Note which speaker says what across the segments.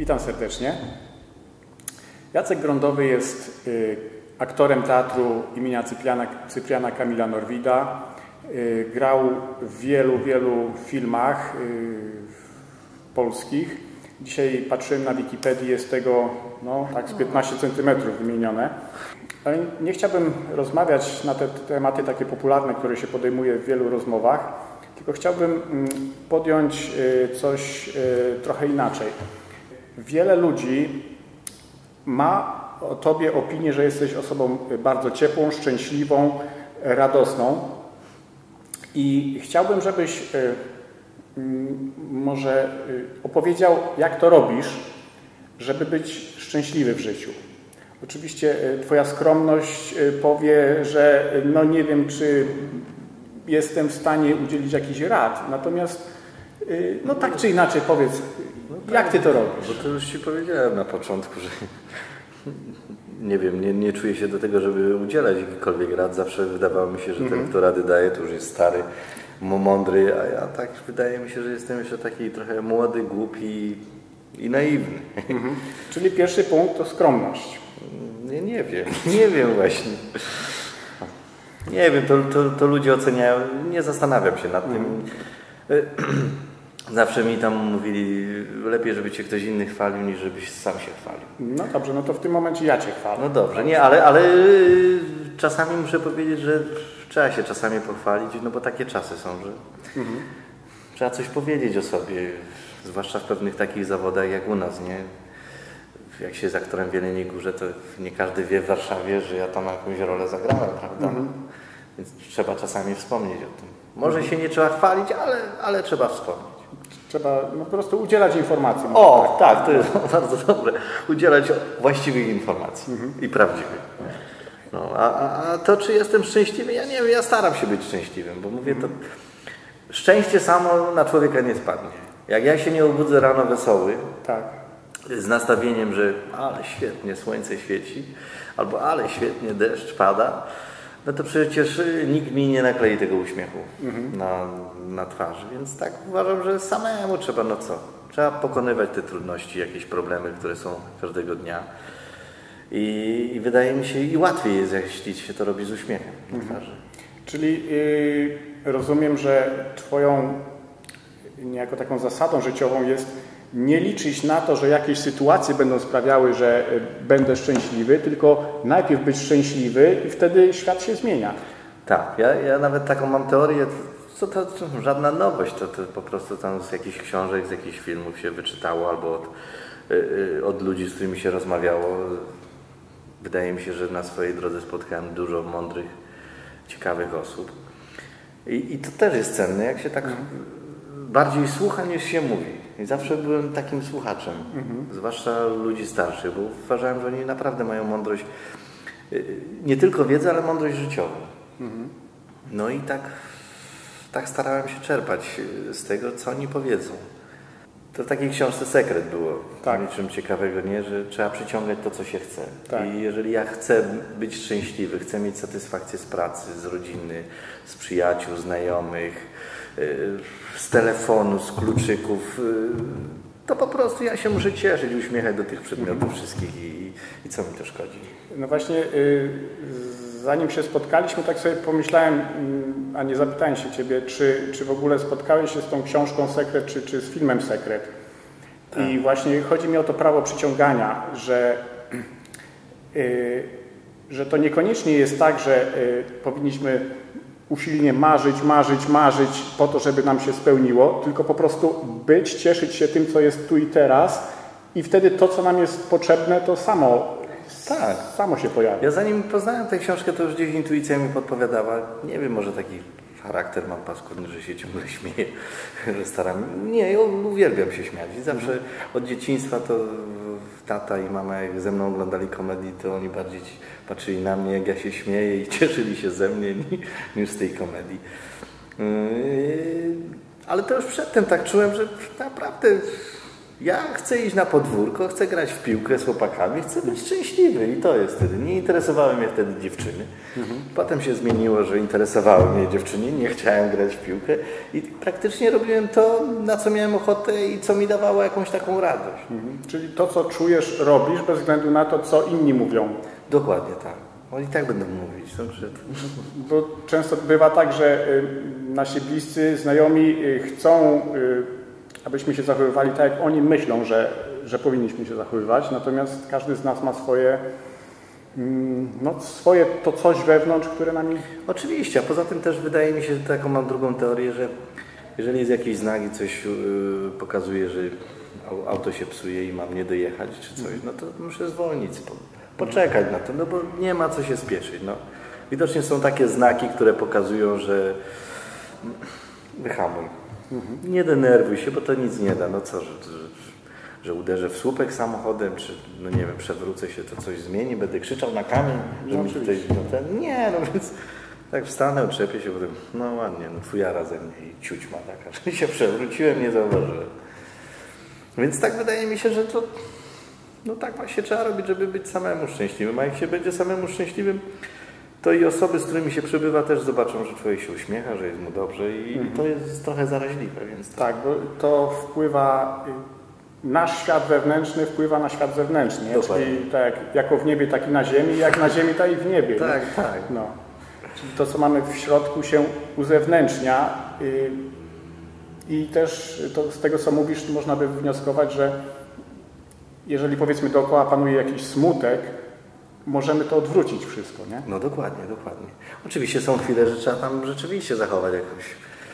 Speaker 1: Witam serdecznie. Jacek Grądowy jest aktorem teatru imienia Cypriana Kamila Norwida. Grał w wielu filmach polskich. Dzisiaj patrzyłem na Wikipedii, jest tego tak z 15 cm wymienione. Ale nie chciałbym rozmawiać na te tematy takie popularne, które się podejmuje w wielu rozmowach, tylko chciałbym podjąć coś trochę inaczej. Wiele ludzi ma o Tobie opinię, że jesteś osobą bardzo ciepłą, szczęśliwą, radosną. I chciałbym, żebyś może opowiedział, jak to robisz, żeby być szczęśliwy w życiu. Oczywiście Twoja skromność powie, że nie wiem, czy jestem w stanie udzielić jakichś rad. Natomiast tak czy inaczej powiedz, jak Ty to robisz?
Speaker 2: Bo to już Ci powiedziałem na początku, że nie wiem, nie czuję się do tego, żeby udzielać jakichkolwiek rad. Zawsze wydawało mi się, że ten, kto rady daje, to już jest stary, mądry, a ja tak wydaje mi się, że jestem jeszcze taki trochę młody, głupi i naiwny.
Speaker 1: Czyli pierwszy punkt to skromność.
Speaker 2: Nie wiem właśnie. Nie wiem, to ludzie oceniają. Nie zastanawiam się nad tym. Zawsze mi tam mówili, lepiej, żeby Cię ktoś inny chwalił, niż żebyś sam się chwalił.
Speaker 1: No dobrze, to w tym momencie ja Cię chwalę.
Speaker 2: No dobrze, nie, ale czasami muszę powiedzieć, że trzeba się czasami pochwalić, bo takie czasy są, że trzeba coś powiedzieć o sobie, zwłaszcza w pewnych takich zawodach jak u nas, nie? Jak się jest aktorem w Jeleniej Górze, to nie każdy wie w Warszawie, że ja tam jakąś rolę zagrałem, prawda? Więc trzeba czasami wspomnieć o tym. Może się nie trzeba chwalić, ale trzeba wspomnieć.
Speaker 1: Trzeba po prostu udzielać informacji.
Speaker 2: Tak, to jest bardzo dobre. Udzielać właściwych informacji i prawdziwych. A to, czy jestem szczęśliwy? Ja nie wiem, ja staram się być szczęśliwym, bo mówię, to szczęście samo na człowieka nie spadnie. Jak ja się nie obudzę rano wesoły, z nastawieniem, że ale świetnie słońce świeci, albo ale świetnie deszcz pada, to przecież nikt mi nie naklei tego uśmiechu na twarzy. Więc tak uważam, że samemu trzeba, trzeba pokonywać te trudności, jakieś problemy, które są każdego dnia. I wydaje mi się, i łatwiej jest, jeśli się to robi z uśmiechem na twarzy.
Speaker 1: Czyli rozumiem, że Twoją niejako taką zasadą życiową jest nie liczyć na to, że jakieś sytuacje będą sprawiały, że będę szczęśliwy, tylko najpierw być szczęśliwy i wtedy świat się zmienia.
Speaker 2: Tak, ja nawet taką mam teorię, to żadna nowość, to po prostu tam z jakichś książek, z jakichś filmów się wyczytało albo od ludzi, z którymi się rozmawiało. Wydaje mi się, że na swojej drodze spotkałem dużo mądrych, ciekawych osób. I to też jest cenne, jak się tak bardziej słucha, niż się mówi. I zawsze byłem takim słuchaczem, zwłaszcza ludzi starszych, bo uważałem, że oni naprawdę mają mądrość, nie tylko wiedzę, ale mądrość życiową. No i tak starałem się czerpać z tego, co oni powiedzą. To w takiej książce Sekret było. Niczym ciekawego, nie? Że trzeba przyciągać to, co się chce. I jeżeli ja chcę być szczęśliwy, chcę mieć satysfakcję z pracy, z rodziny, z przyjaciół, znajomych, z telefonu, z kluczyków, to po prostu ja się muszę cieszyć, uśmiechać do tych przedmiotów wszystkich i co mi to szkodzi.
Speaker 1: No właśnie, zanim się spotkaliśmy, tak sobie pomyślałem, a nie zapytałem się Ciebie, czy w ogóle spotkałeś się z tą książką Sekret, czy z filmem Sekret. I właśnie chodzi mi o to prawo przyciągania, że to niekoniecznie jest tak, że powinniśmy usilnie marzyć po to, żeby nam się spełniło, tylko po prostu być, cieszyć się tym, co jest tu i teraz i wtedy to, co nam jest potrzebne, to samo się pojawia.
Speaker 2: Ja zanim poznałem tę książkę, to już gdzieś intuicja mi podpowiadała. Nie wiem, może taki charakter mam paskudny, że się ciągle śmieję, że staram. Nie, ja uwielbiam się śmiać. I zawsze od dzieciństwa to tata i mama, jak ze mną oglądali komedii, to oni bardziej patrzyli na mnie, jak ja się śmieję i cieszyli się ze mnie niż z tej komedii. Ale to już przedtem tak czułem, że naprawdę Ja chcę iść na podwórko, chcę grać w piłkę z chłopakami, chcę być szczęśliwy i to jest wtedy. Nie interesowały mnie wtedy dziewczyny. Potem się zmieniło, że interesowały mnie dziewczyny, nie chciałem grać w piłkę i praktycznie robiłem to, na co miałem ochotę i co mi dawało jakąś taką radość.
Speaker 1: Czyli to, co czujesz, robisz bez względu na to, co inni mówią.
Speaker 2: Dokładnie tak. Oni tak będą mówić. Dobrze.
Speaker 1: Bo często bywa tak, że nasi bliscy, znajomi chcą, abyśmy się zachowywali tak, jak oni myślą, że powinniśmy się zachowywać, natomiast każdy z nas ma swoje to coś wewnątrz, które nami...
Speaker 2: Oczywiście, a poza tym też wydaje mi się, taką mam drugą teorię, że jeżeli jest jakiś znak i coś pokazuje, że auto się psuje i mam nie dojechać czy coś, no to muszę zwolnić, poczekać na to, no bo nie ma co się spieszyć. No. Widocznie są takie znaki, które pokazują, że wyhamuj. Nie denerwuj się, bo to nic nie da. No co, że uderzę w słupek samochodem, czy no nie wiem, przewrócę się, to coś zmieni, będę krzyczał na kamień, że mi tutaj, nie, no więc tak wstanę, otrzepię się, potem, no ładnie, no fujara ze mnie i ciuć ma taka, że się przewróciłem, nie zauważyłem. Więc tak wydaje mi się, że to no tak właśnie trzeba robić, żeby być samemu szczęśliwym, a jak się będzie samemu szczęśliwym, to i osoby, z którymi się przebywa, też zobaczą, że człowiek się uśmiecha, że jest mu dobrze i to jest trochę zaraźliwe. Więc tak,
Speaker 1: bo to wpływa, nasz świat wewnętrzny wpływa na świat zewnętrzny, czyli tak jako w niebie, tak i na ziemi, jak na ziemi, tak i w niebie.
Speaker 2: Tak, tak.
Speaker 1: No. Czyli to, co mamy w środku, się uzewnętrznia i też to, z tego, co mówisz, można by wnioskować, że jeżeli powiedzmy dookoła panuje jakiś smutek, możemy to odwrócić wszystko, nie?
Speaker 2: No dokładnie, dokładnie. Oczywiście są chwile, że trzeba tam rzeczywiście zachować jakoś...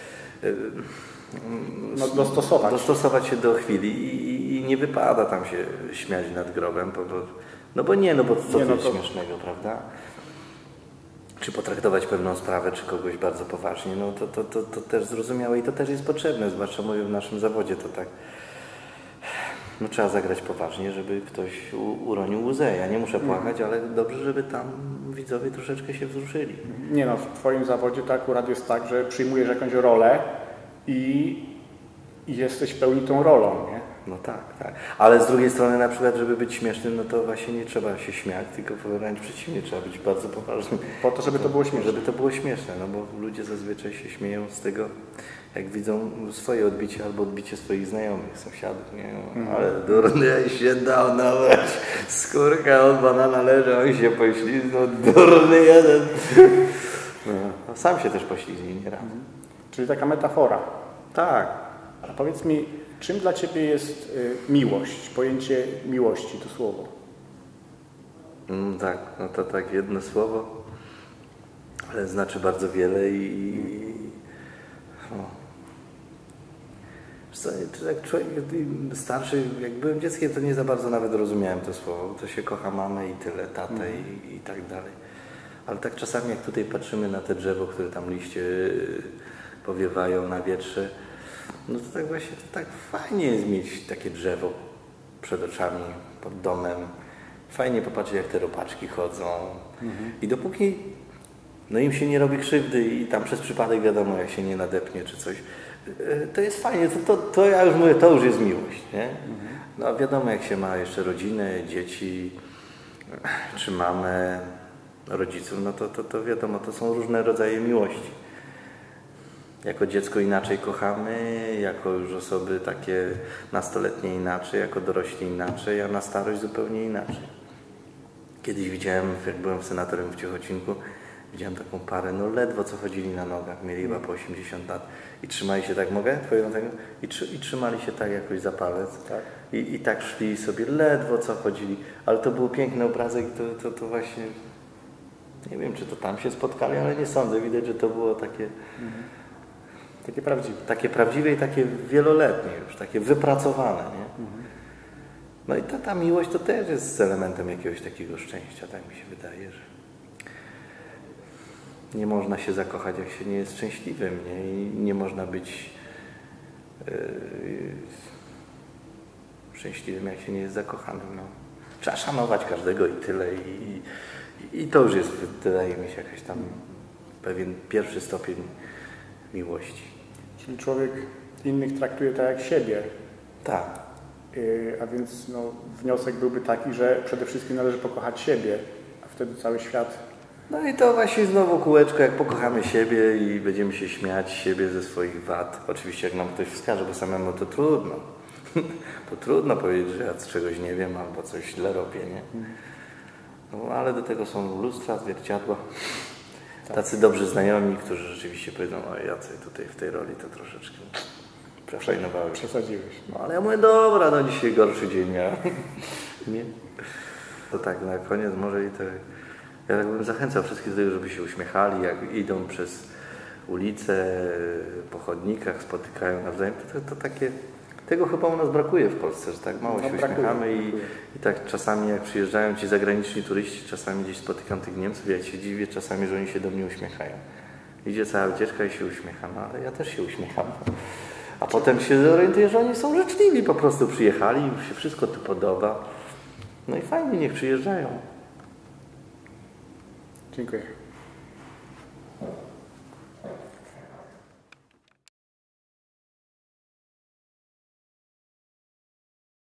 Speaker 2: dostosować się do chwili i nie wypada tam się śmiać nad grobem, bo co to jest śmiesznego, prawda? Czy potraktować pewną sprawę, czy kogoś bardzo poważnie, no to też zrozumiałe i to też jest potrzebne, zwłaszcza mówię w naszym zawodzie, to tak no trzeba zagrać poważnie, żeby ktoś uronił łzę. Ja nie muszę płakać, ale dobrze, żeby tam widzowie troszeczkę się wzruszyli.
Speaker 1: Nie no, w Twoim zawodzie to akurat jest tak, że przyjmujesz jakąś rolę i jesteś w pełni tą rolą, nie?
Speaker 2: No tak, tak. Ale z drugiej strony na przykład, żeby być śmiesznym, no to właśnie nie trzeba się śmiać, tylko wręcz przeciwnie, trzeba być bardzo poważnym.
Speaker 1: Po to, żeby to było śmieszne.
Speaker 2: Żeby to było śmieszne, no bo ludzie zazwyczaj się śmieją z tego, jak widzą swoje odbicie albo odbicie swoich znajomych, sąsiadów, nie? Ale durny się dał nawet, skórka od banana leży, on się pośliznął, durny jeden. No, sam się też pośliznął nieraz.
Speaker 1: Czyli taka metafora.
Speaker 2: Tak.
Speaker 1: A powiedz mi, czym dla Ciebie jest miłość, pojęcie miłości, to słowo?
Speaker 2: Tak, no to tak jedno słowo, ale znaczy bardzo wiele i jak człowiek starszy, jak byłem dzieckiem, to nie za bardzo nawet rozumiałem to słowo. To się kocha mamę i tyle, tatę i tak dalej. Ale tak czasami jak tutaj patrzymy na te drzewo, które tam liście powiewają na wietrze, no to tak właśnie to tak fajnie jest mieć takie drzewo przed oczami, pod domem. Fajnie popatrzeć, jak te robaczki chodzą. I dopóki im się nie robi krzywdy i tam przez przypadek wiadomo, jak się nie nadepnie czy coś, to jest fajnie. To ja już mówię, to już jest miłość, nie? No a wiadomo, jak się ma jeszcze rodzinę, dzieci, czy mamę, rodziców, no to wiadomo, to są różne rodzaje miłości. Jako dziecko inaczej kochamy, jako już osoby takie nastoletnie inaczej, jako dorośli inaczej, a na starość zupełnie inaczej. Kiedyś widziałem, jak byłem senatorem w Ciechocinku, widziałem taką parę, no ledwo co chodzili na nogach, mieli chyba po 80 lat i trzymali się tak, mogę? I trzymali się tak jakoś za palec. Tak. I tak szli sobie, ledwo co chodzili, ale to był piękny obrazek i to właśnie, nie wiem czy to tam się spotkali, ale nie sądzę, widać, że to było takie...
Speaker 1: Takie prawdziwe.
Speaker 2: Takie prawdziwe i takie wieloletnie już, takie wypracowane, nie? No i ta miłość to też jest elementem jakiegoś takiego szczęścia, tak mi się wydaje, że nie można się zakochać, jak się nie jest szczęśliwym, nie? I nie można być szczęśliwym, jak się nie jest zakochanym. No. Trzeba szanować każdego i tyle. I to już jest, wydaje mi się, jakaś tam pewien pierwszy stopień miłości.
Speaker 1: Czyli człowiek innych traktuje tak jak siebie.
Speaker 2: Tak.
Speaker 1: A więc no, wniosek byłby taki, że przede wszystkim należy pokochać siebie, a wtedy cały świat.
Speaker 2: No i to właśnie znowu kółeczko, jak pokochamy siebie i będziemy się śmiać z siebie, ze swoich wad. Oczywiście jak nam ktoś wskaże, bo samemu to trudno. To trudno powiedzieć, że ja czegoś nie wiem albo coś źle robię, nie? No, ale do tego są lustra, zwierciadła. Tacy dobrzy znajomi, którzy rzeczywiście powiedzą, o Jacek tutaj w tej roli to troszeczkę przefajnowałeś.
Speaker 1: Przesadziłeś.
Speaker 2: No ale ja mówię, dobra, no dzisiaj gorszy dzień, ja. Nie? To tak, na koniec może i to... Ja tak bym zachęcał wszystkich do tego, żeby się uśmiechali, jak idą przez ulice, po chodnikach, spotykają nawzajem. To takie... Tego chyba u nas brakuje w Polsce, że tak mało się uśmiechamy i tak czasami jak przyjeżdżają ci zagraniczni turyści, czasami gdzieś spotykam tych Niemców, ja się dziwię czasami, że oni się do mnie uśmiechają. Idzie cała wycieczka i się uśmiecha, no ale ja też się uśmiecham. A potem się zorientuję, że oni są życzliwi, po prostu przyjechali, im się wszystko tu podoba. No i fajnie, niech przyjeżdżają.
Speaker 1: Dziękuję.